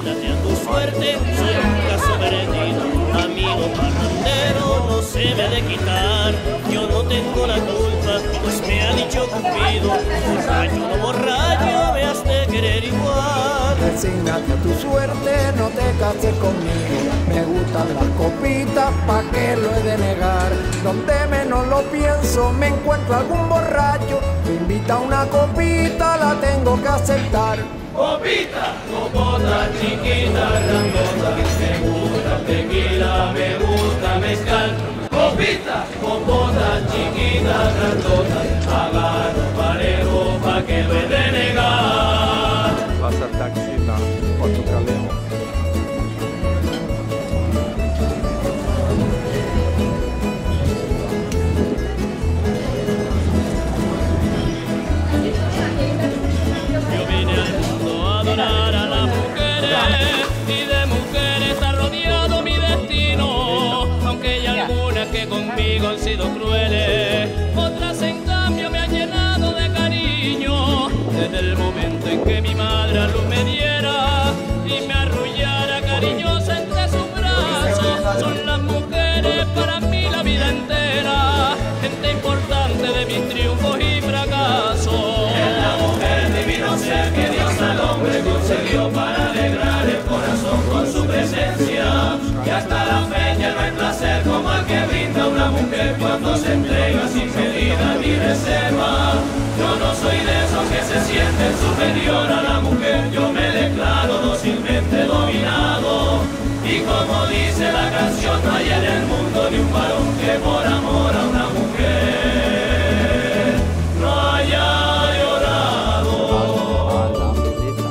resignate a tu suerte, soy un caso perdido, amigo parrandero, no se me ha de quitar. Yo no tengo la culpa, pues me ha dicho Cupido, borracho no borracho, me has de querer igual. Resígnate a tu suerte, no te cases conmigo. Me gustan las copitas, ¿pa' qué lo he de negar? Donde menos lo pienso, me encuentro algún borracho. Me invita a una copita, la tengo que aceptar. Copita, copota, chiquita, grandota, me gusta tequila, me gusta mezcal. Copita, copota, chiquita, grandota, agarro parejo, pa' que lo he de negar. Pasa taxi nach Portugaleo. Yo vine al mundo a adorar a las mujeres y de mujeres está rodeado mi destino, aunque hay algunas que conmigo han sido crueles, otras en cambio me han llenado de cariño. Desde el momento en que mi madre a luz me diera y me arrullara cariñosa entre sus brazos, son las mujeres para mí la vida entera, gente importante de mis triunfos y fracasos. Es la mujer divino ser que Dios al hombre concedió para alegrar el corazón con su presencia, y hasta la fecha no hay placer como el que brinda una mujer cuando se entrega sin medida ni reserva. Yo no soy de esos que se sienten superior a la mujer, yo me declaro dócilmente dominado. Y como dice la canción, no hay en el mundo ni un varón que por amor a una mujer no haya llorado. A la veleta.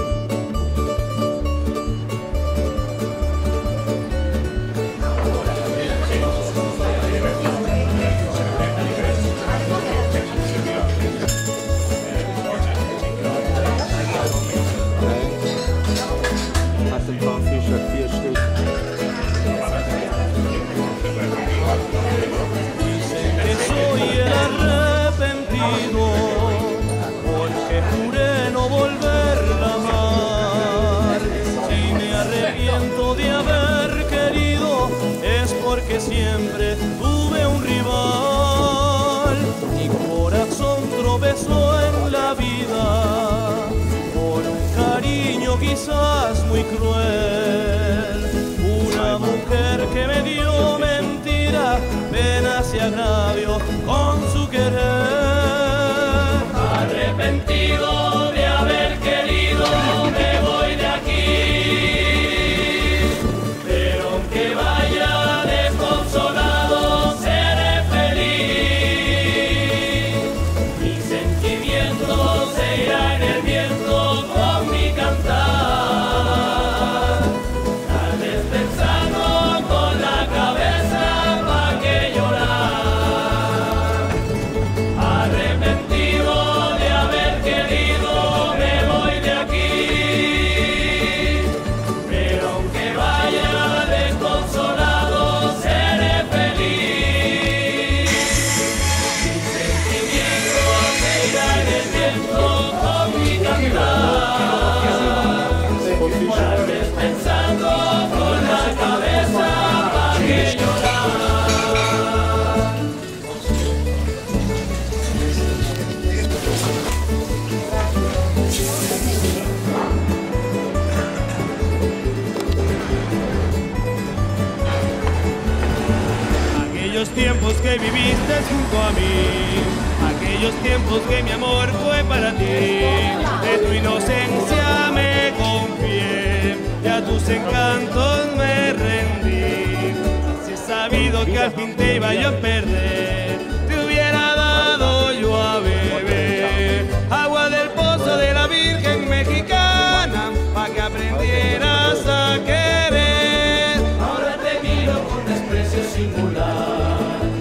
Hat ein paar Fische, 4 Stück. Que soy el arrepentido, porque juré no volverla a amar. Si me arrepiento de haber querido, es porque siempre tuve un rival. Mi corazón tropezó en la vida por un cariño quizás muy cruel. Una mujer que me dio mentira, penas y agravio con su querer. Arrepentido de haber querido, me voy de aquí. Pero aunque vaya desconsolado, seré feliz. Mi sentimiento se irá en el viento con mi cantar. Tal vez pensando con la cabeza pa' que llorar. Arrepentido de haber querido, me voy de aquí. Pero aunque vaya desconsolado, seré feliz. Mi sentimiento se irá en el viento con mi cantar. Tal vez pensando con la cabeza pa' que llorar. Aquellos tiempos que viviste junto a mí, aquellos tiempos que mi amor fue para ti, de tu inocencia me confié y a tus encantos me rendí. Si he sabido que al fin te iba yo a perder, te hubiera dado yo a beber agua del pozo de la Virgen Mexicana, pa' que aprendieras a querer. Ahora te miro con desprecio singular.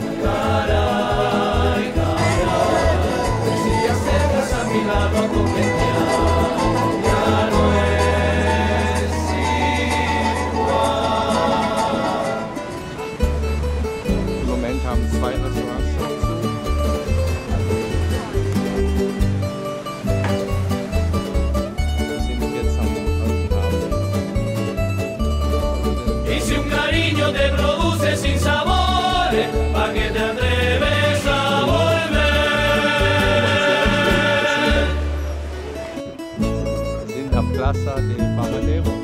Caray, caray, si te acercas a mi lado a coquetear, ya no es igual. Im Moment haben 2 Restaurants te produce sinsabores, ¿pa' qué te atreves a volver? En la plaza de Paradero.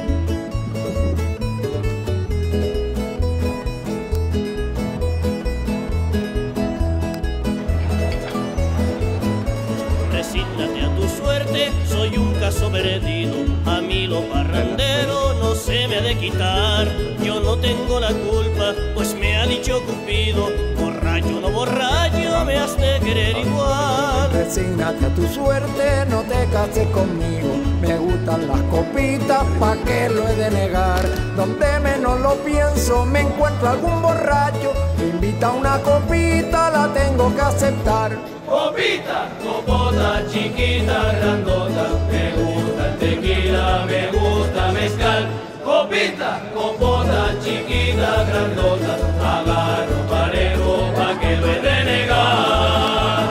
Resígnate a tu suerte, soy un caso perdido. A mí lo parrandero no se me ha de quitar. Yo no tengo la culpa, pues me ha dicho Cupido, borracho no borracho, me has de querer igual. Resígnate a tu suerte, no te cases conmigo. Me gustan las copitas, ¿pa' qué lo he de negar? Donde menos lo pienso, me encuentro algún borracho. Me invita a una copita, la tengo que aceptar. Copita, copota, chiquita, grandota, me gusta el tequila, me gusta mezcal. Copita, copota, chiquita, grandota, agarro parejo, pa' que lo he de negar.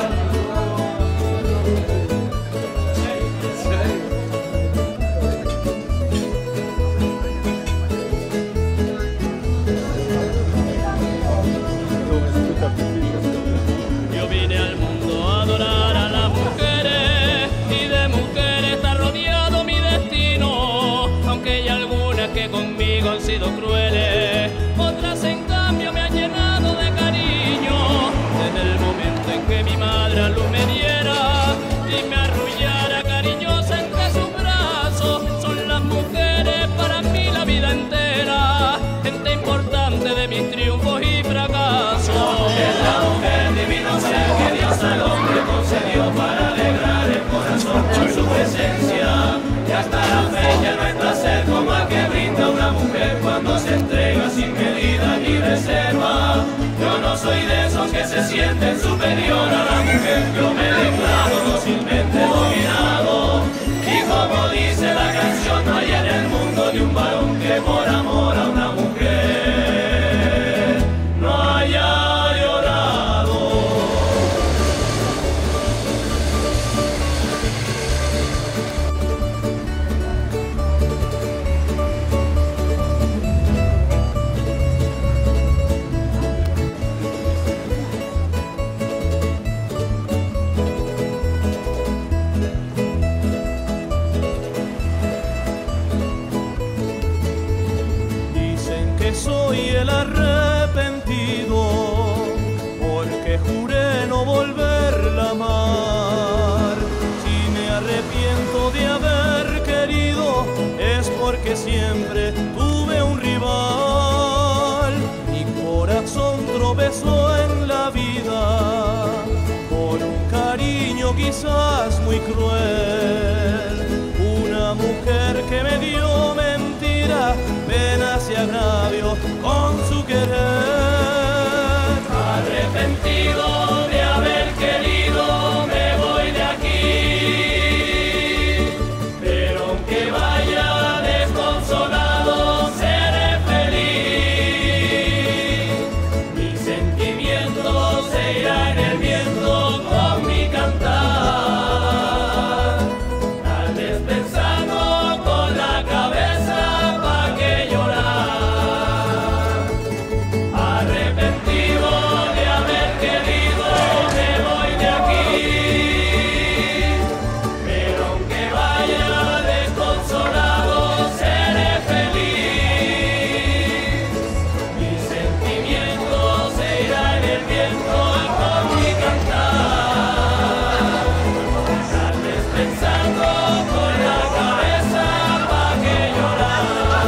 Yo vine al mundo a adorar a las mujeres y de mujeres está rodeado mi destino, aunque hay algunas que conmigo han sido crueles, otras en cambio me han llenado de cariño. Desde el momento en que mi madre a luz me diera y me arrullara cariñosa entre sus brazos, son las mujeres para mí la vida entera, gente importante de mis triunfos y fracasos. Es la mujer divino ser que Dios al hombre concedió para alegrar el corazón con su presencia, y hasta la fecha no hay placer como el que brinda una mujer cuando se entrega sin medida ni reserva. Yo no soy de esos que se sienten superior a la mujer, yo me declaro dócilmente dominado, y como dice la canción, no hay en el mundo ni un varón que por amor a una mujer no haya llorado. Dicen que soy el arrepentido, porque juré no volverla a amar. Si me arrepiento de haber querido, es porque siempre tuve un rival. Mi corazón tropezó en la vida, con un cariño quizás muy cruel. Una mujer que me dio mentira, penas y agravios con su querer. Arrepentido de haber querido, me voy de aquí, pero aunque vaya desconsolado, seré feliz. Mis sentimientos se irán en el viento con mi cantar, tal vez pensando con la cabeza pa' qué llorar. Arrepentido de haber querido, me voy de aquí, pero aunque vaya desconsolado, seré feliz. Mis sentimientos se irán en el viento con mi cantar, tal vez pensando con la cabeza pa' qué llorar.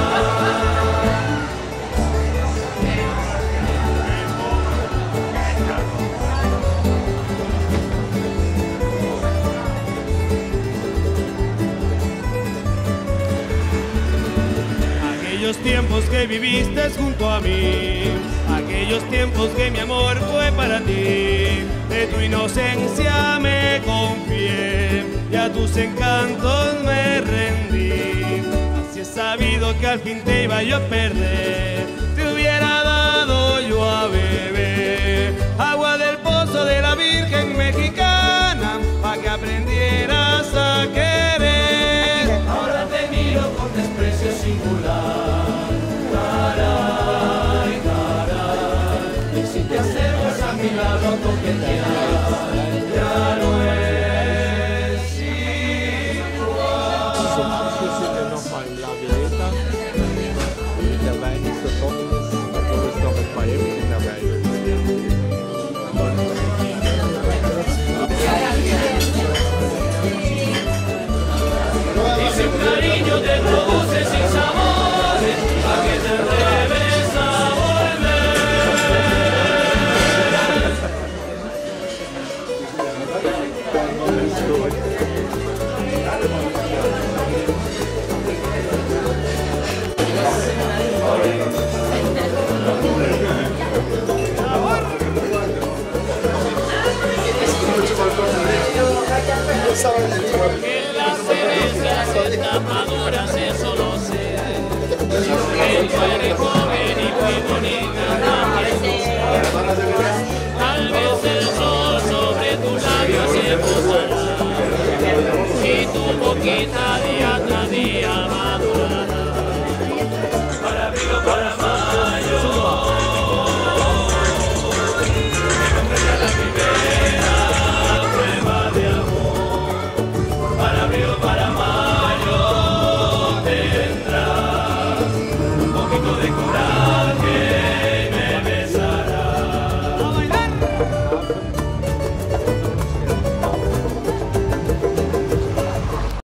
Aquellos tiempos que viviste junto a mí, aquellos tiempos que mi amor fue para ti, de tu inocencia me confié y a tus encantos me rendí. Así he sabido que al fin te iba yo a perder, te hubiera dado yo a beber agua del pozo de la Virgen Mexicana, pa' que aprendieras a querer. Ahora te miro con desprecio singular. verduras, eso lo sé. El cuerpo